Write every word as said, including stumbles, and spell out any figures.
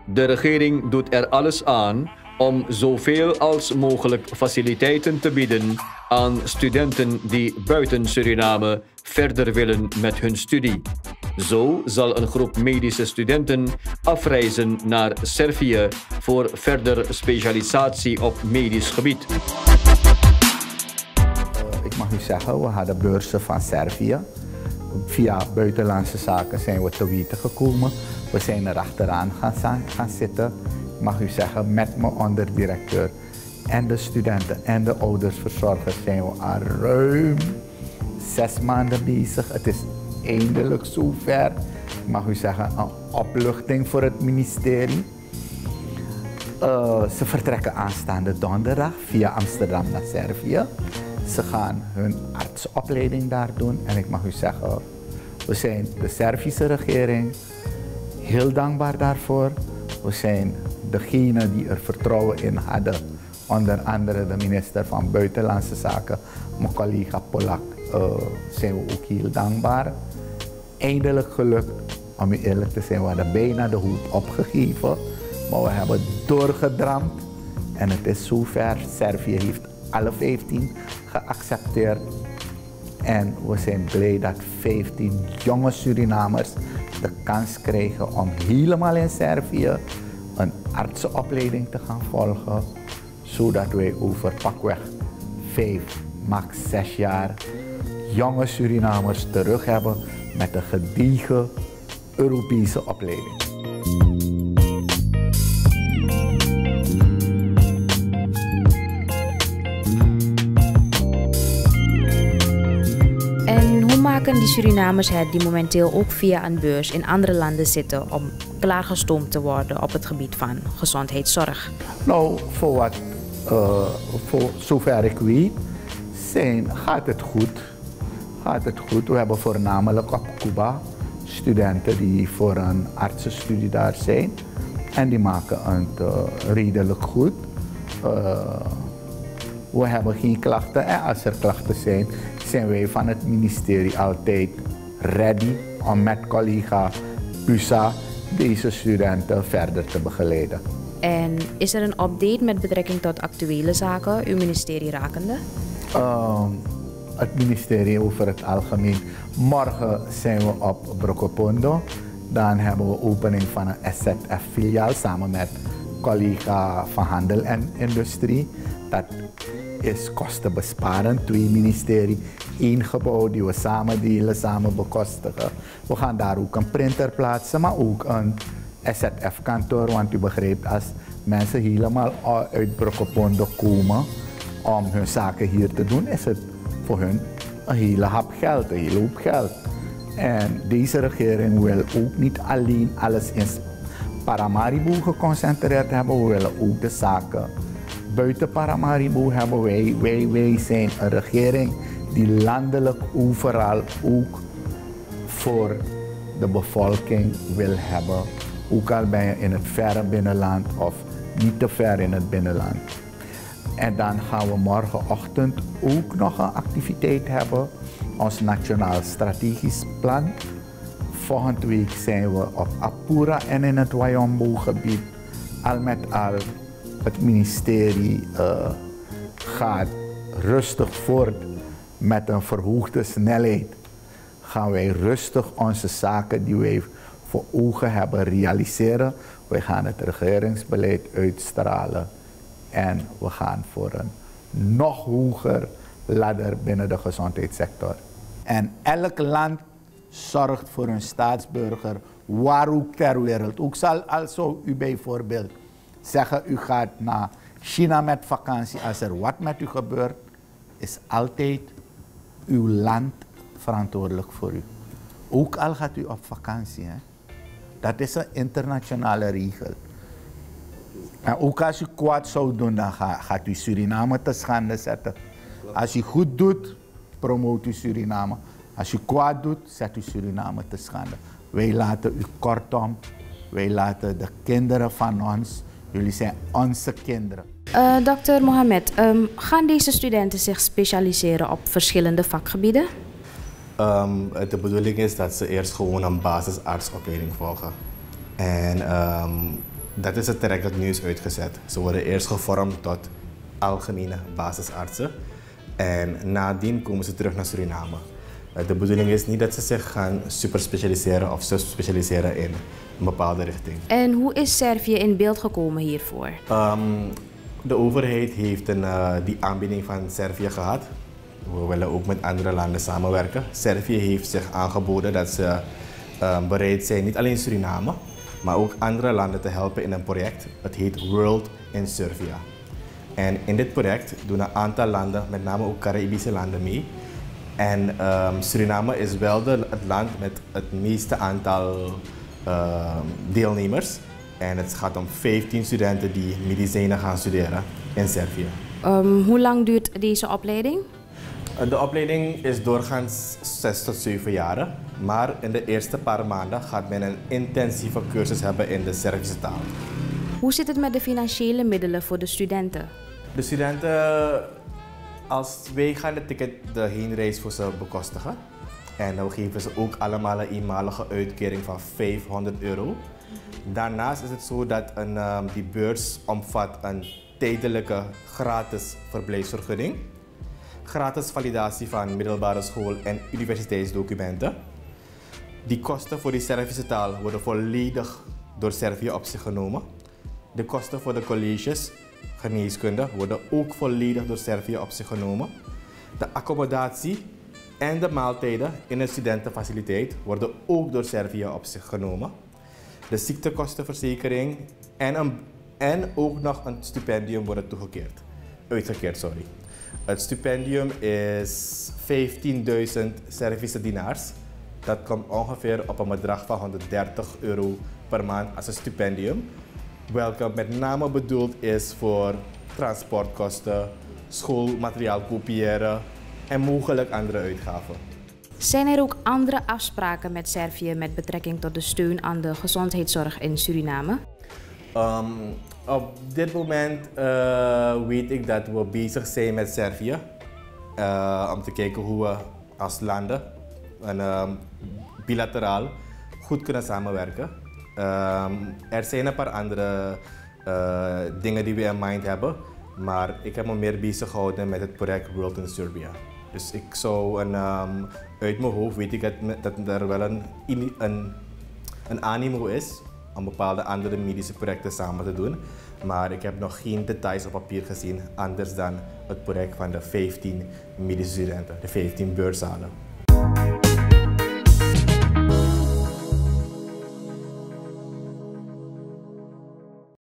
De regering doet er alles aan om zoveel als mogelijk faciliteiten te bieden aan studenten die buiten Suriname verder willen met hun studie. Zo zal een groep medische studenten afreizen naar Servië voor verder specialisatie op medisch gebied. Ik mag u zeggen, we hadden beurzen van Servië. Via buitenlandse zaken zijn we te weten gekomen. We zijn er achteraan gaan, gaan zitten. Ik mag u zeggen, met mijn onderdirecteur en de studenten en de oudersverzorgers zijn we al ruim zes maanden bezig. Het is eindelijk zover. Ik mag u zeggen, een opluchting voor het ministerie. Uh, ze vertrekken aanstaande donderdag via Amsterdam naar Servië. Ze gaan hun artsopleiding daar doen en ik mag u zeggen, we zijn de Servische regering heel dankbaar daarvoor. We zijn degene die er vertrouwen in hadden, onder andere de minister van Buitenlandse Zaken, mijn collega Polak, uh, zijn we ook heel dankbaar. Eindelijk gelukt, om u eerlijk te zijn, we hadden bijna de hoop opgegeven, maar we hebben doorgedramd en het is zover. Servië heeft alle vijftien geaccepteerd en we zijn blij dat vijftien jonge Surinamers de kans krijgen om helemaal in Servië een artsenopleiding te gaan volgen, zodat wij over pakweg vijf, max zes jaar jonge Surinamers terug hebben met een gediegen Europese opleiding. Maken die Surinamers het die momenteel ook via een beurs in andere landen zitten om klaargestoomd te worden op het gebied van gezondheidszorg? Nou, voor wat, uh, voor zover ik weet, zijn, gaat het goed. Gaat het goed. We hebben voornamelijk op Cuba studenten die voor een artsenstudie daar zijn en die maken het uh, redelijk goed. Uh, we hebben geen klachten en als er klachten zijn, zijn wij van het ministerie altijd ready om met collega Pusa deze studenten verder te begeleiden. En is er een update met betrekking tot actuele zaken, uw ministerie rakende? Uh, het ministerie over het algemeen. Morgen zijn we op Brokopondo. Dan hebben we opening van een S Z F-filiaal samen met collega van Handel en Industrie. Dat is kostenbesparend. Twee ministeries, één gebouw die we samen delen, samen bekostigen. We gaan daar ook een printer plaatsen, maar ook een S Z F-kantoor. Want u begrijpt, als mensen helemaal uit Brokopondo komen om hun zaken hier te doen, is het voor hun een hele hap geld, een hele hoop geld. En deze regering wil ook niet alleen alles in Paramaribo geconcentreerd hebben, we willen ook de zaken buiten Paramaribo hebben. Wij, wij, wij zijn een regering die landelijk overal ook voor de bevolking wil hebben. Ook al ben je in het verre binnenland of niet te ver in het binnenland. En dan gaan we morgenochtend ook nog een activiteit hebben, ons Nationaal Strategisch Plan. Volgende week zijn we op Apura en in het Wayombo-gebied. Al met al, het ministerie uh, gaat rustig voort met een verhoogde snelheid. Gaan wij rustig onze zaken die wij voor ogen hebben realiseren. Wij gaan het regeringsbeleid uitstralen en we gaan voor een nog hoger ladder binnen de gezondheidssector. En elk land zorgt voor een staatsburger, waar ook ter wereld. Ook zal also u bijvoorbeeld zeggen, u gaat naar China met vakantie. Als er wat met u gebeurt, is altijd uw land verantwoordelijk voor u. Ook al gaat u op vakantie. Hè? Dat is een internationale regel. En ook als u kwaad zou doen, dan gaat u Suriname te schande zetten. Als u goed doet, promoot u Suriname. Als u kwaad doet, zet u Suriname te schande. Wij laten u kortom, wij laten de kinderen van ons, jullie zijn onze kinderen. Uh, dokter Mohamed, um, gaan deze studenten zich specialiseren op verschillende vakgebieden? Um, de bedoeling is dat ze eerst gewoon een basisartsopleiding volgen. En um, dat is het traject dat nu is uitgezet. Ze worden eerst gevormd tot algemene basisartsen en nadien komen ze terug naar Suriname. De bedoeling is niet dat ze zich gaan superspecialiseren of subspecialiseren in een bepaalde richting. En hoe is Servië in beeld gekomen hiervoor? Um, de overheid heeft een, uh, die aanbieding van Servië gehad. We willen ook met andere landen samenwerken. Servië heeft zich aangeboden dat ze uh, bereid zijn, niet alleen Suriname, maar ook andere landen te helpen in een project. Het heet World in Servia. En in dit project doen een aantal landen, met name ook Caribische landen, mee. En um, Suriname is wel de, het land met het meeste aantal uh, deelnemers. En het gaat om vijftien studenten die medicijnen gaan studeren in Servië. Um, hoe lang duurt deze opleiding? De opleiding is doorgaans zes tot zeven jaren. Maar in de eerste paar maanden gaat men een intensieve cursus hebben in de Servische taal. Hoe zit het met de financiële middelen voor de studenten? De studenten, als wij gaan de ticket, de heenreis voor ze bekostigen. En we geven ze ook allemaal een eenmalige uitkering van vijfhonderd euro. Daarnaast is het zo dat een, um, die beurs omvat een tijdelijke gratis verblijfsvergunning, gratis validatie van middelbare school- en universiteitsdocumenten. Die kosten voor die Servische taal worden volledig door Servië op zich genomen. De kosten voor de colleges, geneeskunde, worden ook volledig door Servië op zich genomen. De accommodatie en de maaltijden in een studentenfaciliteit worden ook door Servië op zich genomen. De ziektekostenverzekering en, een, en ook nog een stipendium worden toegekeerd. Uitgekeerd, sorry. Het stipendium is vijftienduizend Servische dinars. Dat komt ongeveer op een bedrag van honderddertig euro per maand als een stipendium. Welke met name bedoeld is voor transportkosten, schoolmateriaal kopiëren en mogelijk andere uitgaven. Zijn er ook andere afspraken met Servië met betrekking tot de steun aan de gezondheidszorg in Suriname? Um, op dit moment uh, weet ik dat we bezig zijn met Servië uh, om te kijken hoe we als landen en, uh, bilateraal goed kunnen samenwerken. Um, er zijn een paar andere uh, dingen die we in mind hebben, maar ik heb me meer bezig gehouden met het project World in Serbia. Dus ik zou een, um, uit mijn hoofd weet ik dat, dat er wel een, een, een animo is om bepaalde andere medische projecten samen te doen. Maar ik heb nog geen details op papier gezien, anders dan het project van de vijftien medische studenten, de vijftien beurszalen.